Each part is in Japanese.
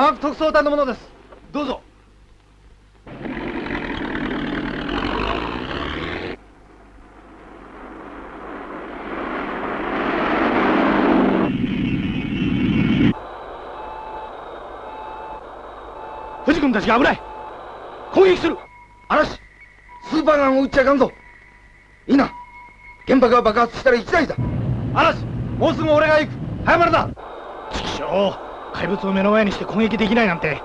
科学特捜隊のものです。どうぞ。藤君たちが危ない。攻撃する。 嵐、スーパーガンを撃っちゃいかんぞ。いいな。原爆が爆発したら一大事だ。 嵐、もうすぐ俺が行く。早まるな。ちくしょう、怪物を目の前にして攻撃できないなんて。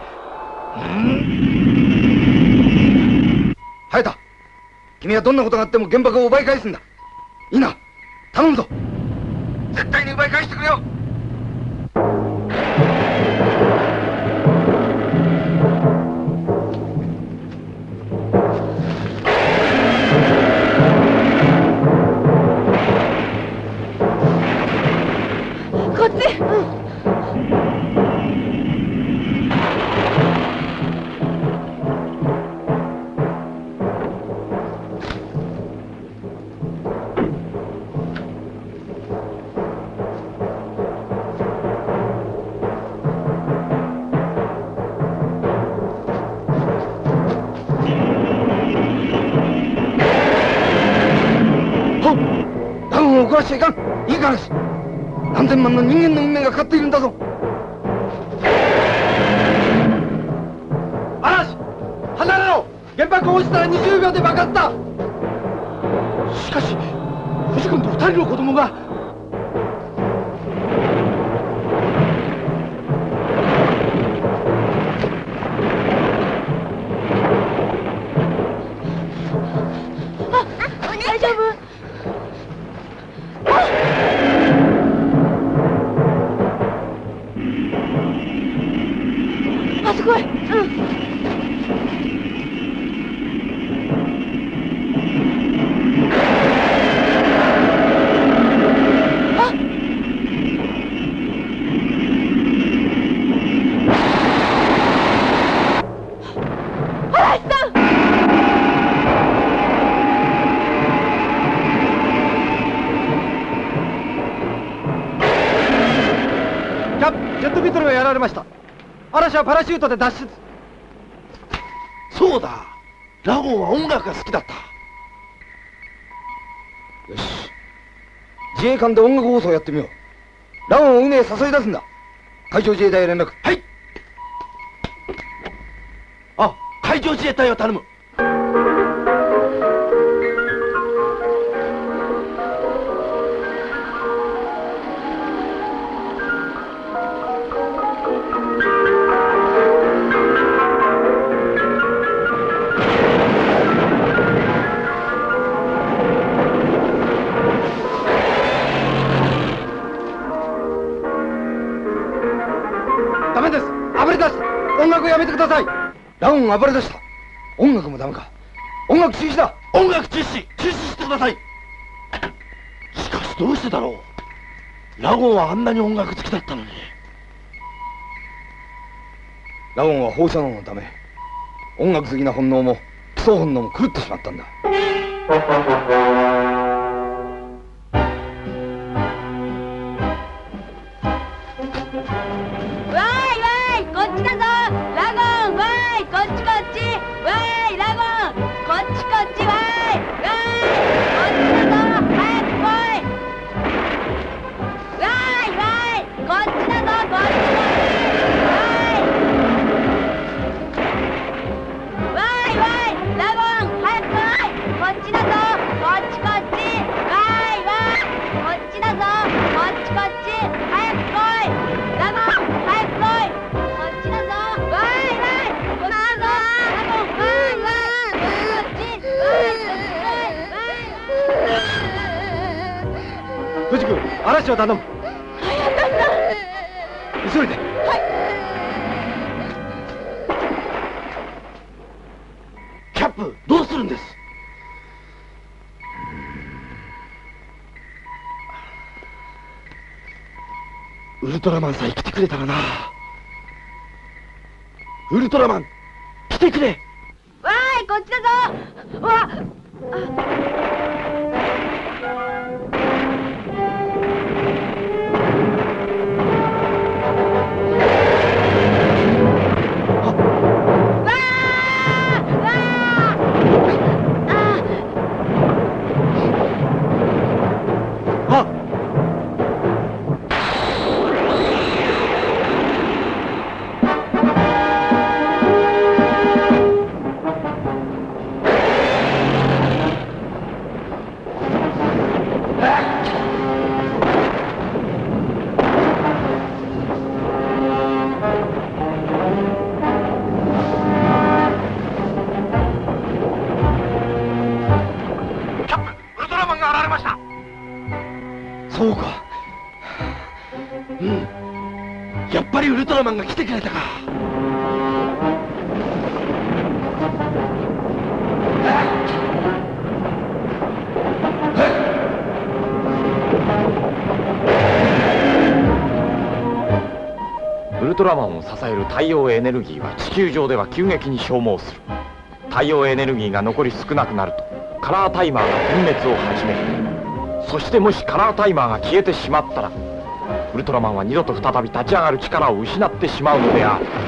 隼田、君はどんなことがあっても原爆を奪い返すんだ。いいな。頼むぞ。絶対に奪い返してくれよ。 こっち。 ダウンを怒らしちゃいかん。いいからし。何千万の人間の運命がかかっているんだぞ。 嵐、離れろ。原爆が落ちたら20秒で爆発だ。しかし藤君と2人の子供が。 大丈夫？あそこへ。 ジェットビトルがやられました。嵐はパラシュートで脱出。 そうだ、ラゴンは音楽が好きだった。よし、自衛艦で音楽放送をやってみよう。ラゴンを海へ誘い出すんだ。海上自衛隊へ連絡。はい。あ、海上自衛隊を頼む。 ダメです。暴れ出した。音楽をやめてください。 ラゴン暴れ出した。音楽もダメか。音楽中止だ。 音楽中止してください。しかしどうしてだろう。ラゴンはあんなに音楽好きだったのに。 ラゴンは放射能のため音楽好きな本能も基礎本能も狂ってしまったんだ。 藤君、嵐を頼む。 早かった。 急いで。 はい。 キャップ、どうするんです？ウルトラマンさえ来てくれたらな。ウルトラマン、来てくれ。 わーい、こっちだぞ。わっ。 あそうか。うん。やっぱりウルトラマンが来てくれたか。 ウルトラマンを支える太陽エネルギーは地球上では急激に消耗する。太陽エネルギーが残り少なくなるとカラータイマーが点滅を始める。そしてもしカラータイマーが消えてしまったらウルトラマンは二度と再び立ち上がる力を失ってしまうのである。